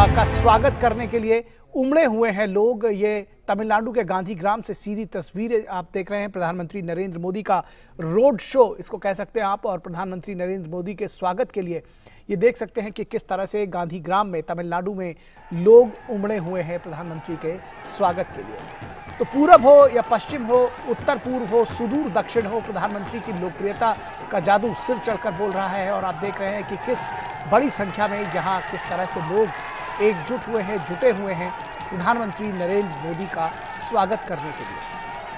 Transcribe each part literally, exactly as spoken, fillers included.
का स्वागत करने के लिए उमड़े हुए हैं लोग। ये तमिलनाडु के गांधीग्राम से सीधी तस्वीरें आप देख रहे हैं। प्रधानमंत्री नरेंद्र मोदी का रोड शो इसको कह सकते हैं आप, और प्रधानमंत्री नरेंद्र मोदी के स्वागत के लिए ये देख सकते हैं कि किस तरह से गांधीग्राम में तमिलनाडु में लोग उमड़े हुए हैं प्रधानमंत्री के स्वागत के लिए। तो पूरब हो या पश्चिम हो, उत्तर पूर्व हो, सुदूर दक्षिण हो, प्रधानमंत्री की लोकप्रियता का जादू सिर चढ़कर बोल रहा है। और आप देख रहे हैं कि किस बड़ी संख्या में यहाँ किस तरह से लोग एकजुट हुए हैं, जुटे हुए हैं प्रधानमंत्री नरेंद्र मोदी का स्वागत करने के लिए।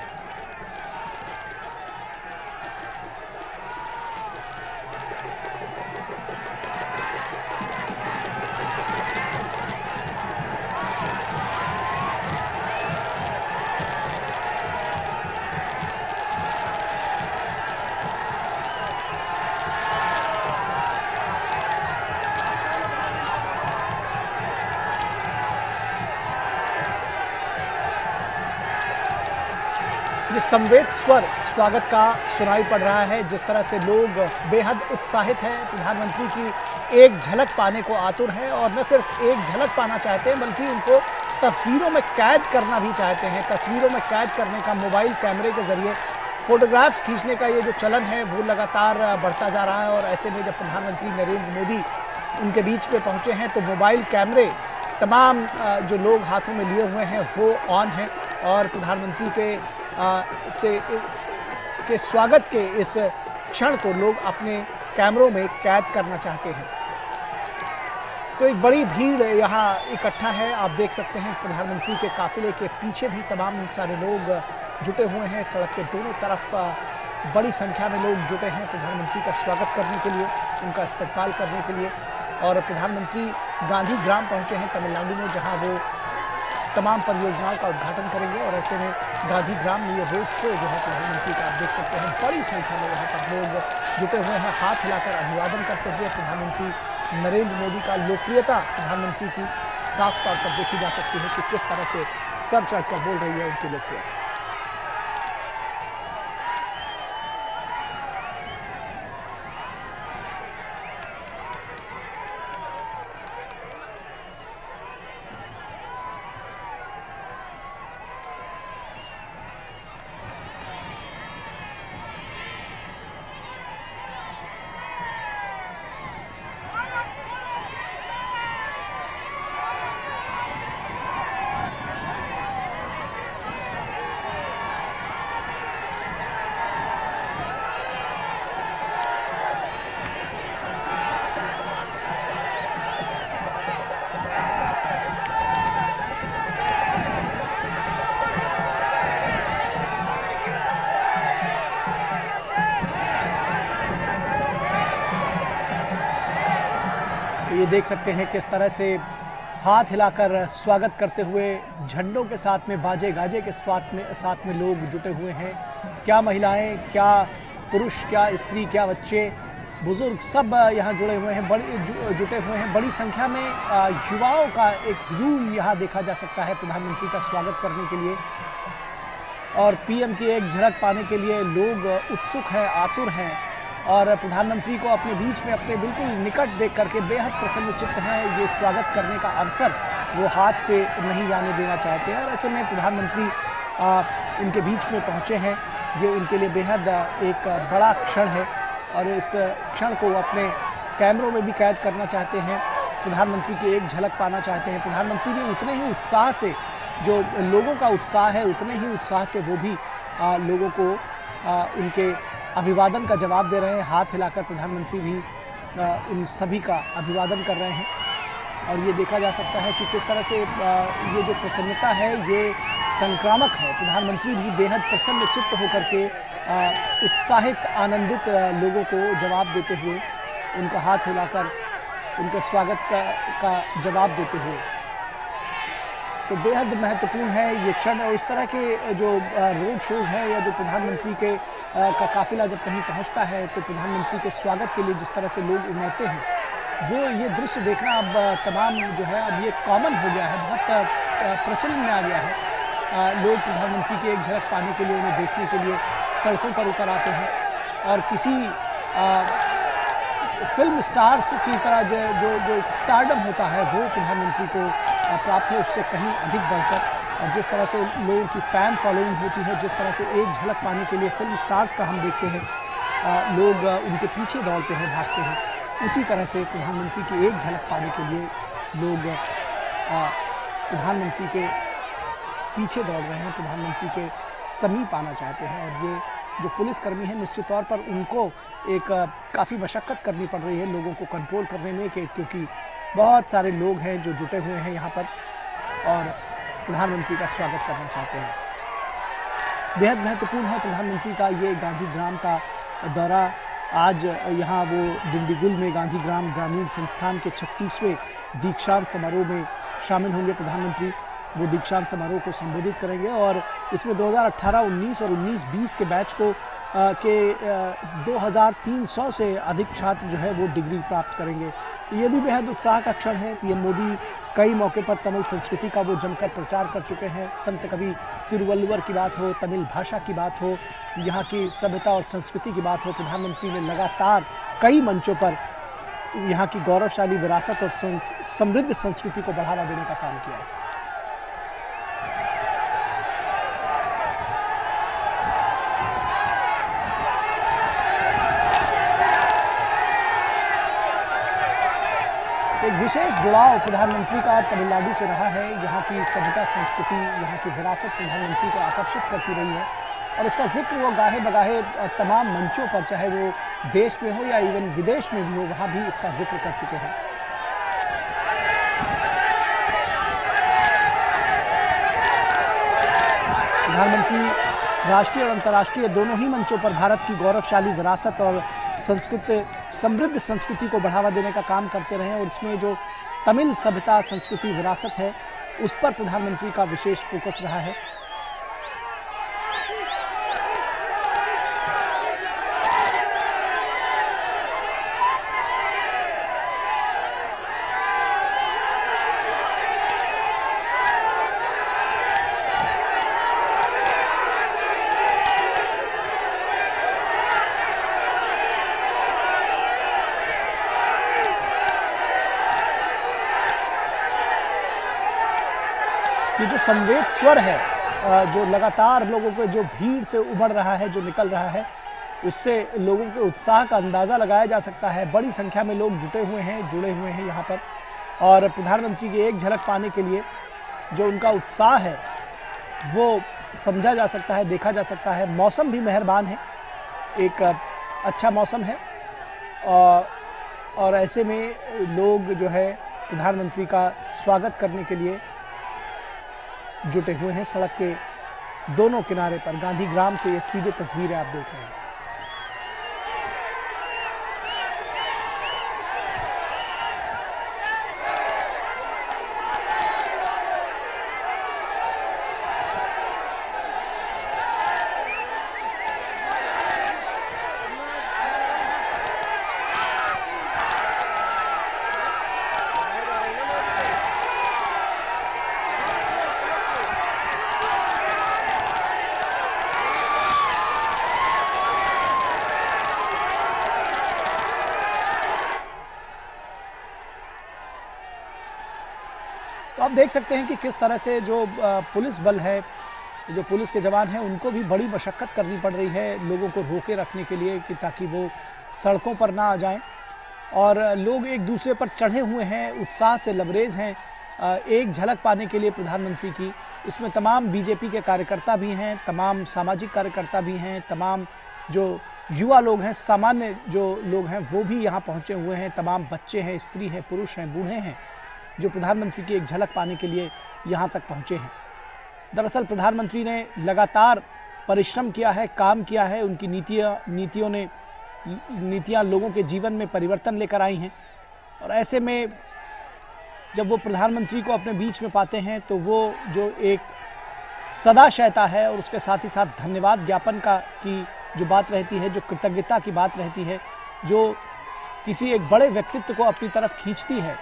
ये संवेद स्वर स्वागत का सुनाई पड़ रहा है। जिस तरह से लोग बेहद उत्साहित हैं, प्रधानमंत्री की एक झलक पाने को आतुर हैं, और न सिर्फ एक झलक पाना चाहते हैं बल्कि उनको तस्वीरों में कैद करना भी चाहते हैं। तस्वीरों में कैद करने का, मोबाइल कैमरे के जरिए फोटोग्राफ्स खींचने का ये जो चलन है वो लगातार बढ़ता जा रहा है। और ऐसे में जब प्रधानमंत्री नरेंद्र मोदी उनके बीच में पहुँचे हैं तो मोबाइल कैमरे तमाम जो लोग हाथों में लिए हुए हैं वो ऑन हैं, और प्रधानमंत्री के आ, से के स्वागत के इस क्षण को लोग अपने कैमरों में कैद करना चाहते हैं। तो एक बड़ी भीड़ यहाँ इकट्ठा है, आप देख सकते हैं। प्रधानमंत्री के काफिले के पीछे भी तमाम सारे लोग जुटे हुए हैं। सड़क के दोनों तरफ बड़ी संख्या में लोग जुटे हैं प्रधानमंत्री का स्वागत करने के लिए, उनका इस्तकबाल करने के लिए। और प्रधानमंत्री गांधीग्राम पहुँचे हैं तमिलनाडु में, जहाँ वो तमाम परियोजनाओं का उद्घाटन करेंगे। और ऐसे में गांधीग्राम में ये रोड शो जो है प्रधानमंत्री का आप देख सकते हैं, बड़ी संख्या में यहाँ पर लोग जुटे हुए हैं, हाथ हिलाकर अभिवादन करते हुए। प्रधानमंत्री नरेंद्र मोदी का लोकप्रियता प्रधानमंत्री की साफ तौर पर देखी जा सकती है कि किस तरह से सर चढ़कर बोल रही है उनकी लोकप्रियता। ये देख सकते हैं किस तरह से हाथ हिलाकर स्वागत करते हुए, झंडों के साथ में, बाजे गाजे के साथ में साथ में लोग जुटे हुए हैं। क्या महिलाएं, क्या पुरुष, क्या स्त्री, क्या बच्चे, बुजुर्ग, सब यहाँ जुड़े हुए हैं, बड़े जुटे हुए हैं। बड़ी संख्या में युवाओं का एक हुजूम यहाँ देखा जा सकता है प्रधानमंत्री का स्वागत करने के लिए। और पीएम की एक झलक पाने के लिए लोग उत्सुक हैं, आतुर हैं, और प्रधानमंत्री को अपने बीच में, अपने बिल्कुल निकट देख करके बेहद प्रसन्नचित्त हैं। ये स्वागत करने का अवसर वो हाथ से नहीं जाने देना चाहते हैं। और ऐसे में प्रधानमंत्री आ, उनके बीच में पहुंचे हैं। ये उनके लिए बेहद एक बड़ा क्षण है, और इस क्षण को अपने कैमरों में भी कैद करना चाहते हैं। प्रधानमंत्री की एक झलक पाना चाहते हैं। प्रधानमंत्री भी उतने ही उत्साह से, जो लोगों का उत्साह है उतने ही उत्साह से वो भी आ, लोगों को आ, उनके अभिवादन का जवाब दे रहे हैं। हाथ हिलाकर प्रधानमंत्री भी आ, उन सभी का अभिवादन कर रहे हैं। और ये देखा जा सकता है कि किस तरह से आ, ये जो प्रसन्नता है ये संक्रामक है। प्रधानमंत्री भी बेहद प्रसन्न चित्त होकर के आ, उत्साहित, आनंदित लोगों को जवाब देते हुए, उनका हाथ हिलाकर उनके स्वागत का, का जवाब देते हुए। तो बेहद महत्वपूर्ण है ये क्षण। और इस तरह के जो रोड शोज़ हैं, या जो प्रधानमंत्री के का काफिला जब कहीं पहुंचता है तो प्रधानमंत्री के स्वागत के लिए जिस तरह से लोग उमड़ते हैं, वो ये दृश्य देखना अब तमाम जो है अब ये कॉमन हो गया है, बहुत प्रचलन में आ गया है। लोग प्रधानमंत्री की एक झलक पाने के लिए, उन्हें देखने के लिए सड़कों पर उतर आते हैं। और किसी आ, फिल्म स्टार्स की तरह जो जो जो एक स्टारडम होता है वो प्रधानमंत्री को प्राप्त है, उससे कहीं अधिक बढ़कर। और जिस तरह से लोगों की फ़ैन फॉलोइंग होती है, जिस तरह से एक झलक पाने के लिए फिल्म स्टार्स का हम देखते हैं, लोग उनके पीछे दौड़ते हैं, भागते हैं, उसी तरह से प्रधानमंत्री की एक झलक पाने के लिए लोग प्रधानमंत्री के पीछे दौड़ रहे हैं, प्रधानमंत्री के समीप आना चाहते हैं। और ये जो पुलिसकर्मी हैं, निश्चित तौर पर उनको एक काफ़ी मशक्क़त करनी पड़ रही है लोगों को कंट्रोल करने में, कि क्योंकि बहुत सारे लोग हैं जो जुटे हुए हैं यहाँ पर और प्रधानमंत्री का स्वागत करना चाहते हैं। बेहद महत्वपूर्ण है प्रधानमंत्री का ये गांधीग्राम का दौरा। आज यहाँ वो डिंडीगुल में गांधीग्राम ग्रामीण संस्थान के छत्तीसवें दीक्षांत समारोह में शामिल होंगे प्रधानमंत्री। वो दीक्षांत समारोह को संबोधित करेंगे और इसमें दो हज़ार अठारह उन्नीस और उन्नीस बीस के बैच को आ, के दो हज़ार तीन सौ से अधिक छात्र जो है वो डिग्री प्राप्त करेंगे। तो ये भी बेहद उत्साह का क्षण है। पीएम मोदी कई मौके पर तमिल संस्कृति का वो जमकर प्रचार कर चुके हैं। संत कवि तिरुवल्लुवर की बात हो, तमिल भाषा की बात हो, यहाँ की सभ्यता और संस्कृति की बात हो, प्रधानमंत्री ने लगातार कई मंचों पर यहाँ की गौरवशाली विरासत और समृद्ध संस्कृति को बढ़ावा देने का काम किया है। एक विशेष जुड़ाव प्रधानमंत्री का तमिलनाडु से रहा है। यहाँ की सभ्यता, संस्कृति, यहाँ की विरासत प्रधानमंत्री को आकर्षित करती रही है और इसका जिक्र वो गाहे बगाहे तमाम मंचों पर, चाहे वो देश में हो या इवन विदेश में भी हो, वहाँ भी इसका जिक्र कर चुके हैं। प्रधानमंत्री राष्ट्रीय और अंतर्राष्ट्रीय दोनों ही मंचों पर भारत की गौरवशाली विरासत और संस्कृति, समृद्ध संस्कृति को बढ़ावा देने का काम करते रहे और इसमें जो तमिल सभ्यता, संस्कृति, विरासत है उस पर प्रधानमंत्री का विशेष फोकस रहा है। ये जो संवेद स्वर है, जो लगातार लोगों के जो भीड़ से उमड़ रहा है, जो निकल रहा है, उससे लोगों के उत्साह का अंदाज़ा लगाया जा सकता है। बड़ी संख्या में लोग जुटे हुए हैं, जुड़े हुए हैं यहाँ पर और प्रधानमंत्री की एक झलक पाने के लिए जो उनका उत्साह है वो समझा जा सकता है, देखा जा सकता है। मौसम भी मेहरबान है, एक अच्छा मौसम है और, और ऐसे में लोग जो है प्रधानमंत्री का स्वागत करने के लिए जुटे हुए हैं। सड़क के दोनों किनारे पर गांधीग्राम से ये सीधे तस्वीरें आप देख रहे हैं। तो आप देख सकते हैं कि किस तरह से जो पुलिस बल है, जो पुलिस के जवान हैं, उनको भी बड़ी मशक्क़त करनी पड़ रही है लोगों को रोके रखने के लिए कि ताकि वो सड़कों पर ना आ जाएं। और लोग एक दूसरे पर चढ़े हुए हैं, उत्साह से लबरेज हैं एक झलक पाने के लिए प्रधानमंत्री की। इसमें तमाम बीजेपी के कार्यकर्ता भी हैं, तमाम सामाजिक कार्यकर्ता भी हैं, तमाम जो युवा लोग हैं, सामान्य जो लोग हैं वो भी यहाँ पहुँचे हुए हैं। तमाम बच्चे हैं, स्त्री हैं, पुरुष हैं, बूढ़े हैं, जो प्रधानमंत्री की एक झलक पाने के लिए यहाँ तक पहुँचे हैं। दरअसल प्रधानमंत्री ने लगातार परिश्रम किया है, काम किया है, उनकी नीतियाँ नीतियों ने नीतियाँ लोगों के जीवन में परिवर्तन लेकर आई हैं और ऐसे में जब वो प्रधानमंत्री को अपने बीच में पाते हैं तो वो जो एक सदाशयता है और उसके साथ ही साथ धन्यवाद ज्ञापन का की जो बात रहती है, जो कृतज्ञता की बात रहती है, जो किसी एक बड़े व्यक्तित्व को अपनी तरफ खींचती है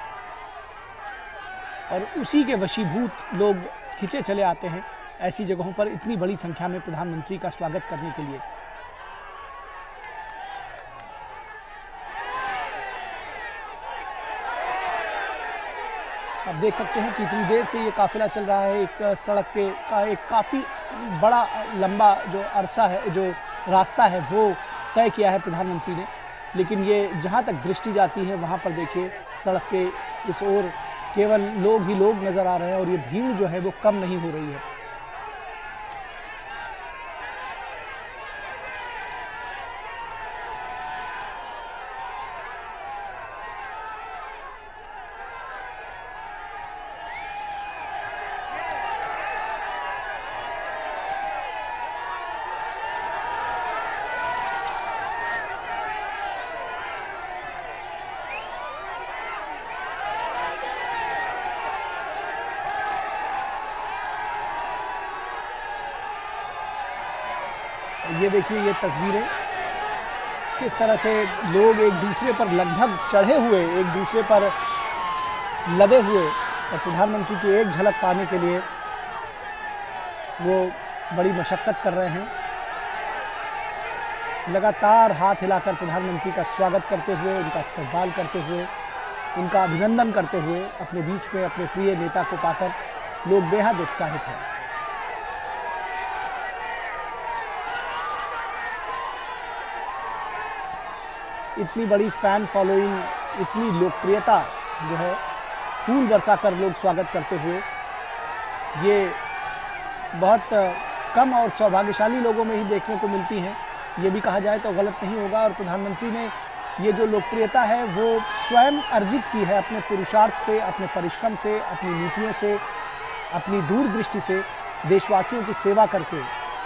और उसी के वशीभूत लोग खींचे चले आते हैं ऐसी जगहों पर इतनी बड़ी संख्या में प्रधानमंत्री का स्वागत करने के लिए। आप देख सकते हैं कि इतनी देर से ये काफिला चल रहा है। एक सड़क के का एक काफ़ी बड़ा लंबा जो अरसा है, जो रास्ता है वो तय किया है प्रधानमंत्री ने, लेकिन ये जहाँ तक दृष्टि जाती है वहाँ पर देखिए सड़क के इस ओर केवल लोग ही लोग नज़र आ रहे हैं और ये भीड़ जो है वो कम नहीं हो रही है। ये देखिए ये तस्वीरें किस तरह से लोग एक दूसरे पर लगभग चढ़े हुए, एक दूसरे पर लदे हुए और प्रधानमंत्री की एक झलक पाने के लिए वो बड़ी मशक्कत कर रहे हैं। लगातार हाथ हिलाकर प्रधानमंत्री का स्वागत करते हुए, उनका इस्तकबाल करते हुए, उनका अभिनंदन करते हुए अपने बीच में अपने प्रिय नेता को पाकर लोग बेहद उत्साहित हैं। इतनी बड़ी फैन फॉलोइंग, इतनी लोकप्रियता जो है, फूल बरसाकर लोग स्वागत करते हुए, ये बहुत कम और सौभाग्यशाली लोगों में ही देखने को मिलती हैं, ये भी कहा जाए तो गलत नहीं होगा। और प्रधानमंत्री ने ये जो लोकप्रियता है वो स्वयं अर्जित की है अपने पुरुषार्थ से, अपने परिश्रम से, अपनी नीतियों से, अपनी दूरदृष्टि से, देशवासियों की सेवा करके।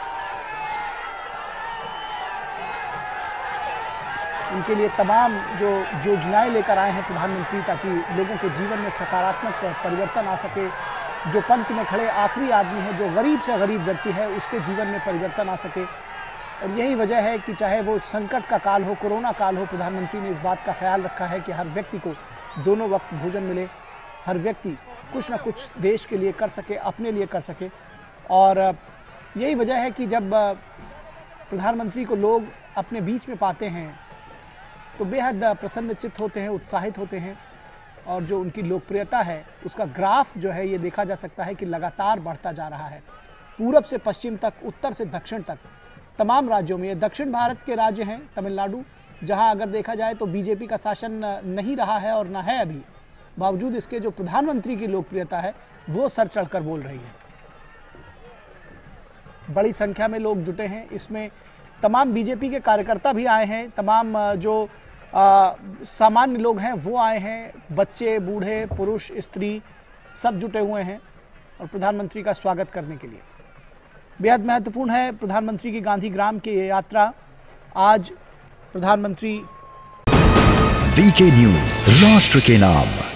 उनके लिए तमाम जो योजनाएं लेकर आए हैं प्रधानमंत्री, ताकि लोगों के जीवन में सकारात्मक परिवर्तन आ सके। जो पंक्ति में खड़े आखिरी आदमी है, जो गरीब से गरीब व्यक्ति है, उसके जीवन में परिवर्तन आ सके। और यही वजह है कि चाहे वो संकट का काल हो, कोरोना काल हो, प्रधानमंत्री ने इस बात का ख्याल रखा है कि हर व्यक्ति को दोनों वक्त भोजन मिले, हर व्यक्ति कुछ ना कुछ देश के लिए कर सके, अपने लिए कर सके। और यही वजह है कि जब प्रधानमंत्री को लोग अपने बीच में पाते हैं तो बेहद प्रसन्नचित्त होते हैं, उत्साहित होते हैं। और जो उनकी लोकप्रियता है उसका ग्राफ जो है ये देखा जा सकता है कि लगातार बढ़ता जा रहा है। पूरब से पश्चिम तक, उत्तर से दक्षिण तक तमाम राज्यों में, ये दक्षिण भारत के राज्य हैं, तमिलनाडु, जहां अगर देखा जाए तो बीजेपी का शासन नहीं रहा है और ना है अभी, बावजूद इसके जो प्रधानमंत्री की लोकप्रियता है वो सर चढ़कर बोल रही है। बड़ी संख्या में लोग जुटे हैं, इसमें तमाम बीजेपी के कार्यकर्ता भी आए हैं, तमाम जो आ, सामान्य लोग हैं वो आए हैं, बच्चे, बूढ़े, पुरुष, स्त्री सब जुटे हुए हैं और प्रधानमंत्री का स्वागत करने के लिए। बेहद महत्वपूर्ण है प्रधानमंत्री की गांधी ग्राम की यात्रा। आज प्रधानमंत्री वीके न्यूज, राष्ट्र के नाम।